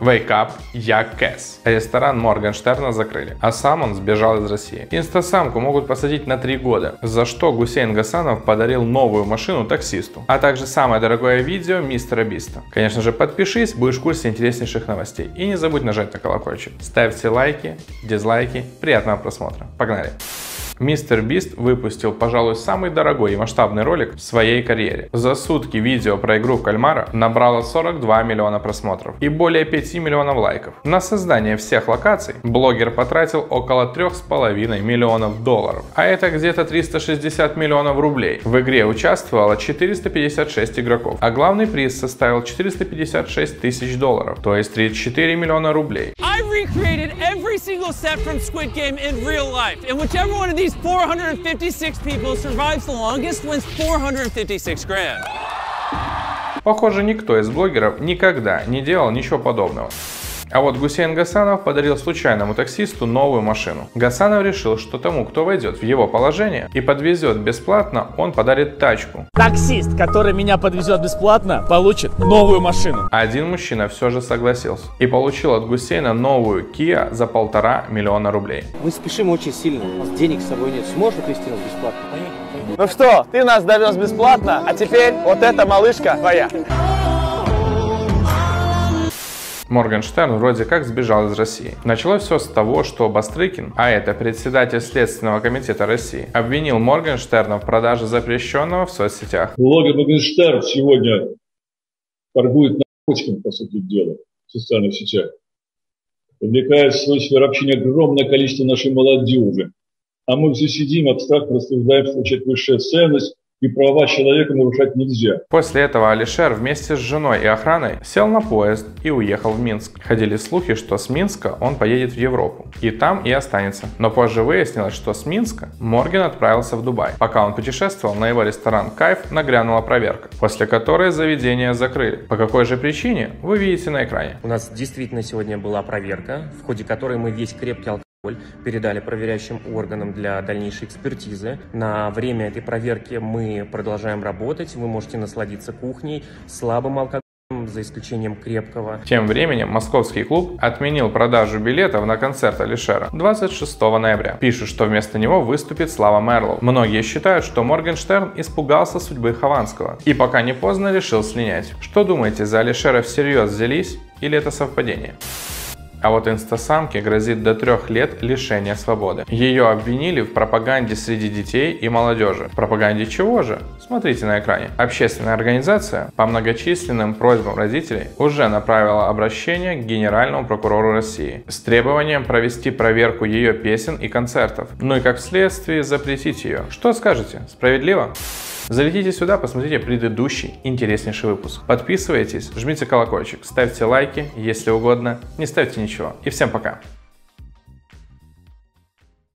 Wake up, я Кэс. Ресторан Моргенштерна закрыли, а сам он сбежал из России. Инстасамку могут посадить на 3 года, за что Гусейн Гасанов подарил новую машину таксисту, а также самое дорогое видео Мистера Биста. Конечно же, подпишись, будешь в курсе интереснейших новостей. И не забудь нажать на колокольчик. Ставьте лайки, дизлайки. Приятного просмотра. Погнали! Мистер Бист выпустил, пожалуй, самый дорогой и масштабный ролик в своей карьере. За сутки видео про игру в кальмара набрало 42 миллиона просмотров и более 5 миллионов лайков. На создание всех локаций блогер потратил около 3,5 миллионов долларов, а это где-то 360 миллионов рублей. В игре участвовало 456 игроков, а главный приз составил 456 тысяч долларов, то есть 34 миллиона рублей. I recreated every single set from Squid Game in real life, and whichever one of these 456 people survives the longest wins 456 grand. Похоже, никто из блогеров никогда не делал ничего подобного. А вот Гусейн Гасанов подарил случайному таксисту новую машину. Гасанов решил, что тому, кто войдет в его положение и подвезет бесплатно, он подарит тачку. Таксист, который меня подвезет бесплатно, получит новую машину. Один мужчина все же согласился и получил от Гусейна новую Kia за 1,5 миллиона рублей. Мы спешим очень сильно, у нас денег с собой нет. Сможешь отвезти нас бесплатно? Ну что, ты нас довез бесплатно, а теперь вот эта малышка твоя. Моргенштерн вроде как сбежал из России. Началось все с того, что Бастрыкин, а это председатель Следственного комитета России, обвинил Моргенштерна в продаже запрещенного в соцсетях. Блогер Моргенштерн сегодня торгует наркотиками, по сути дела, в социальных сетях. Привлекает в свою сферу общения огромное количество нашей молодежи. А мы все сидим, абстрактно рассуждаем, что это высшая ценность, и права человека нарушать нельзя. После этого Алишер вместе с женой и охраной сел на поезд и уехал в Минск. Ходили слухи, что с Минска он поедет в Европу и там и останется. Но позже выяснилось, что с Минска Морген отправился в Дубай. Пока он путешествовал, на его ресторан «Кайф» нагрянула проверка, после которой заведение закрыли. По какой же причине, вы видите на экране. У нас действительно сегодня была проверка, в ходе которой мы весь крепкий алкоголь передали проверяющим органам для дальнейшей экспертизы. На время этой проверки мы продолжаем работать. Вы можете насладиться кухней, слабым алкоголем, за исключением крепкого. Тем временем московский клуб отменил продажу билетов на концерт Алишера 26 ноября. Пишут, что вместо него выступит Слава Мэрлоу. Многие считают, что Моргенштерн испугался судьбы Хованского и пока не поздно решил слинять. Что думаете, за Алишера всерьез взялись или это совпадение? А вот инстасамке грозит до 3 лет лишения свободы. Ее обвинили в пропаганде среди детей и молодежи. В пропаганде чего же? Смотрите на экране. Общественная организация по многочисленным просьбам родителей уже направила обращение к Генеральному прокурору России с требованием провести проверку ее песен и концертов. Ну и как следствие запретить ее. Что скажете? Справедливо? Залетите сюда, посмотрите предыдущий интереснейший выпуск. Подписывайтесь, жмите колокольчик, ставьте лайки, если угодно, не ставьте ничего. И всем пока!